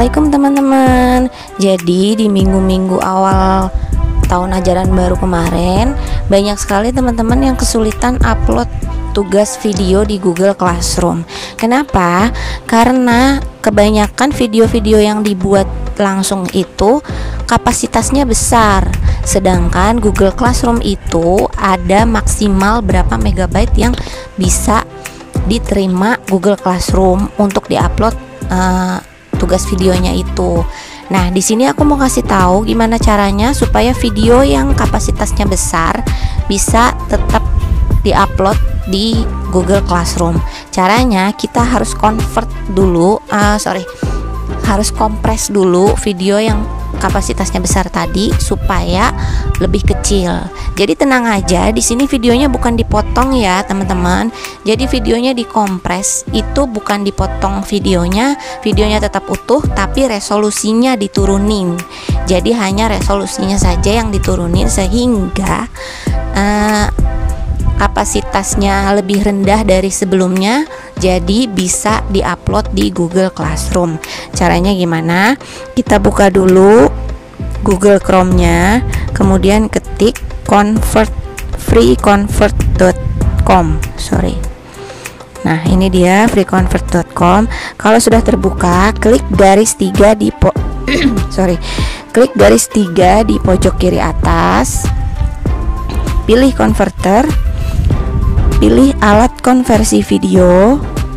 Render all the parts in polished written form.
Assalamualaikum teman-teman. Jadi di minggu-minggu awal tahun ajaran baru kemarin, banyak sekali teman-teman yang kesulitan upload tugas video di Google Classroom. Kenapa? Karena kebanyakan video-video yang dibuat langsung itu kapasitasnya besar, sedangkan Google Classroom itu ada maksimal berapa megabyte yang bisa diterima Google Classroom untuk diupload tugas videonya itu. Nah, di sini aku mau kasih tahu gimana caranya supaya video yang kapasitasnya besar bisa tetap diupload di Google Classroom. Caranya kita harus harus kompres dulu video yang kapasitasnya besar tadi supaya lebih kecil. Jadi tenang aja, di sini videonya bukan dipotong ya teman-teman. Jadi videonya dikompres, itu bukan dipotong videonya tetap utuh tapi resolusinya diturunin. Jadi hanya resolusinya saja yang diturunin sehingga kapasitasnya lebih rendah dari sebelumnya, jadi bisa diupload di Google Classroom. Caranya gimana? Kita buka dulu Google Chrome-nya, kemudian ketik freeconvert.com. Nah, ini dia freeconvert.com. Kalau sudah terbuka, klik garis 3 di klik garis 3 di pojok kiri atas. Pilih converter. Pilih alat konversi video,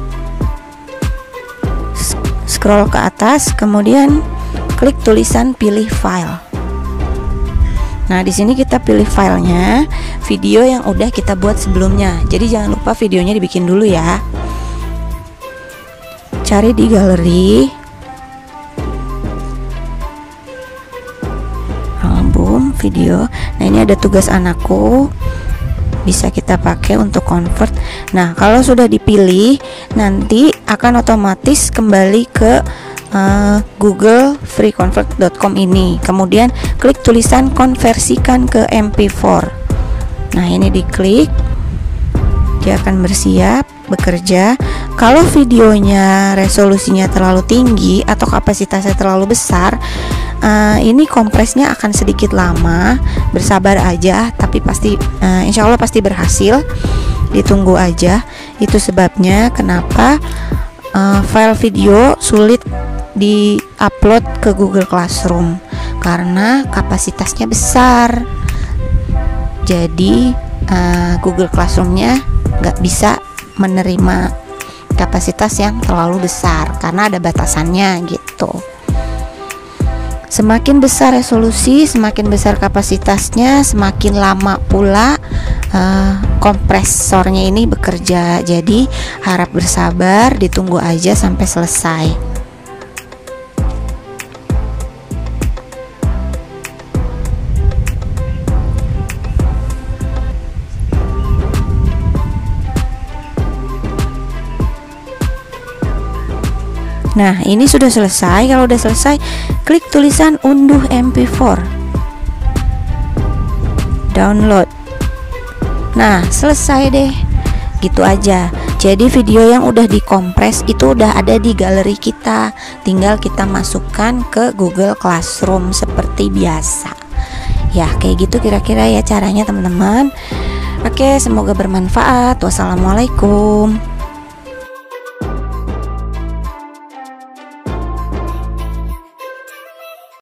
scroll ke atas, kemudian klik tulisan pilih file. Nah, di sini kita pilih filenya, video yang udah kita buat sebelumnya. Jadi jangan lupa videonya dibikin dulu ya. Cari di galeri, album video. Nah, ini ada tugas anakku, bisa kita pakai untuk convert. Nah, kalau sudah dipilih, nanti akan otomatis kembali ke Google freeconvert.com ini. Kemudian klik tulisan konversikan ke MP4. Nah, ini diklik, dia akan bersiap bekerja. Kalau videonya resolusinya terlalu tinggi atau kapasitasnya terlalu besar, ini kompresnya akan sedikit lama. Bersabar aja, tapi pasti insya Allah pasti berhasil. Ditunggu aja. Itu sebabnya kenapa file video sulit di-upload ke Google Classroom, karena kapasitasnya besar. Jadi Google Classroom-nya nggak bisa menerima kapasitas yang terlalu besar karena ada batasannya gitu. Semakin besar resolusi, semakin besar kapasitasnya, semakin lama pula kompresornya ini bekerja. Jadi harap bersabar, ditunggu aja sampai selesai. Nah, ini sudah selesai. Kalau udah selesai, klik tulisan unduh MP4, download. Nah, selesai deh. Gitu aja. Jadi video yang udah dikompres itu udah ada di galeri kita. Tinggal kita masukkan ke Google Classroom seperti biasa. Ya, kayak gitu kira-kira ya caranya teman-teman. Oke, semoga bermanfaat. Wassalamualaikum.